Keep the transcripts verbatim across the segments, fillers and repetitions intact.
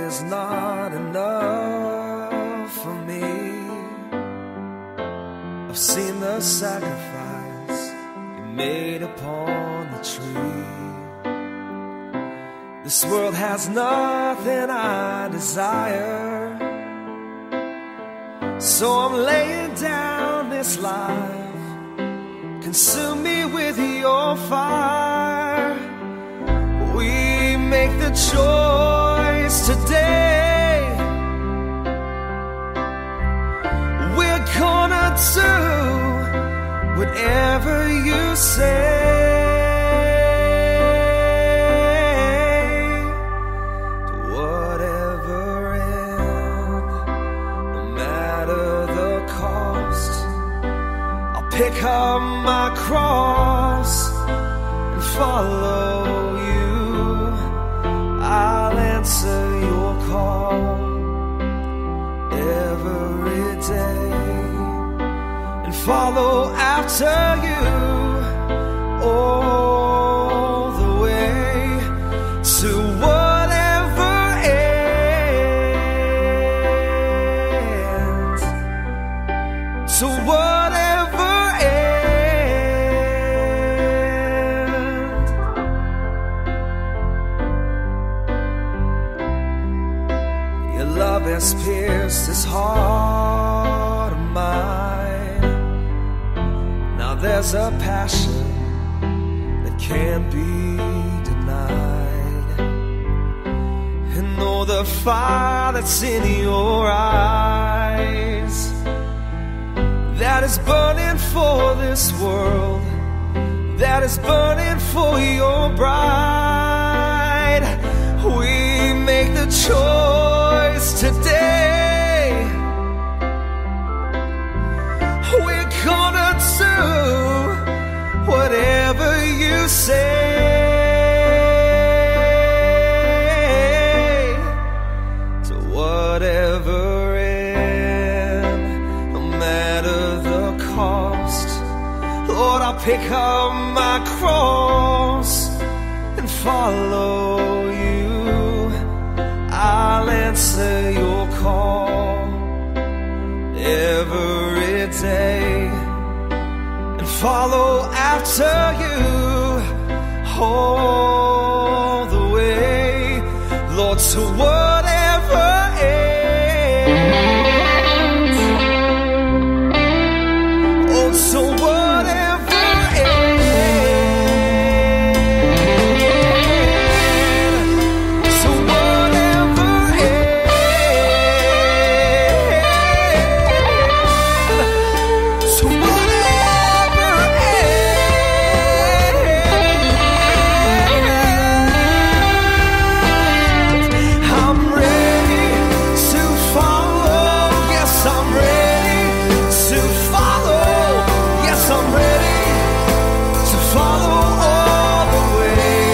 is not enough for me. I've seen the sacrifice you made upon the tree. This world has nothing I desire, so I'm laying down this life. Consume me with your fire. We make the choice today. We're gonna do whatever you say. Whatever end, no matter the cost, I'll pick up my cross and follow you. I'll answer your call every day and follow after you all the way to whatever ends, to whatever ends. Your love has pierced this heart of mine. Now there's a passion that can't be denied. And know the fire that's in your eyes, that is burning for this world, that is burning for your bride. We make the choice today. We're gonna do whatever you say. To whatever end, no matter the cost, Lord, I'll pick up my cross and follow you. I'll answer your call every day and follow after you all the way, Lord, to whatever ends. Oh, to whatever ends, to whatever ends, to whatever ends. I'm ready to follow. Yes, I'm ready to follow. Yes, I'm ready to follow all the way.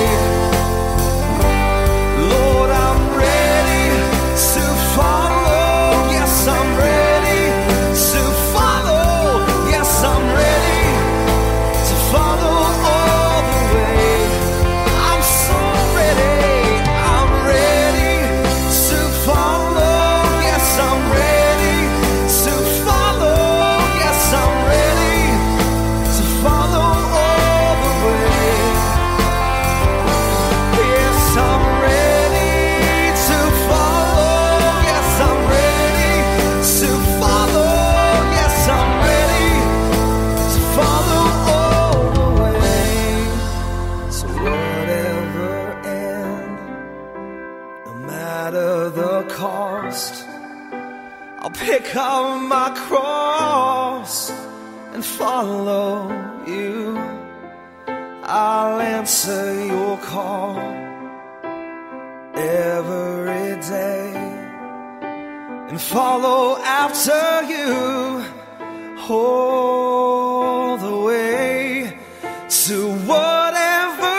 Lord, I'm ready to follow. Yes, I'm ready to follow. Yes, I'm ready to follow all the way. I'm so ready. I'm ready to follow. Yes, I'm ready to follow. Yes, I'm ready to follow all the way. Yes, I'm ready to follow. Yes, I'm ready to follow. Yes, I'm ready to follow all the way. So whatever end, no matter the cost, I'll pick up my cross and follow you. I'll answer your call every day and follow after you all the way to whatever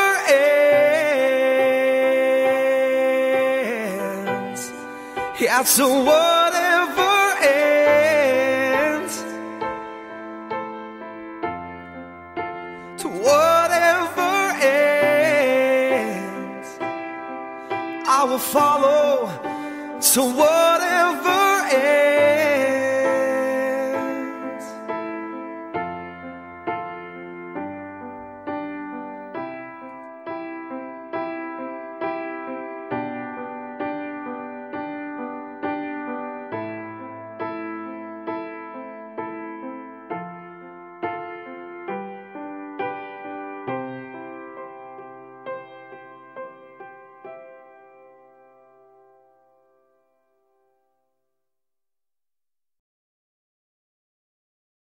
ends. Yeah, to whatever ends, to whatever ends. I will follow So whatever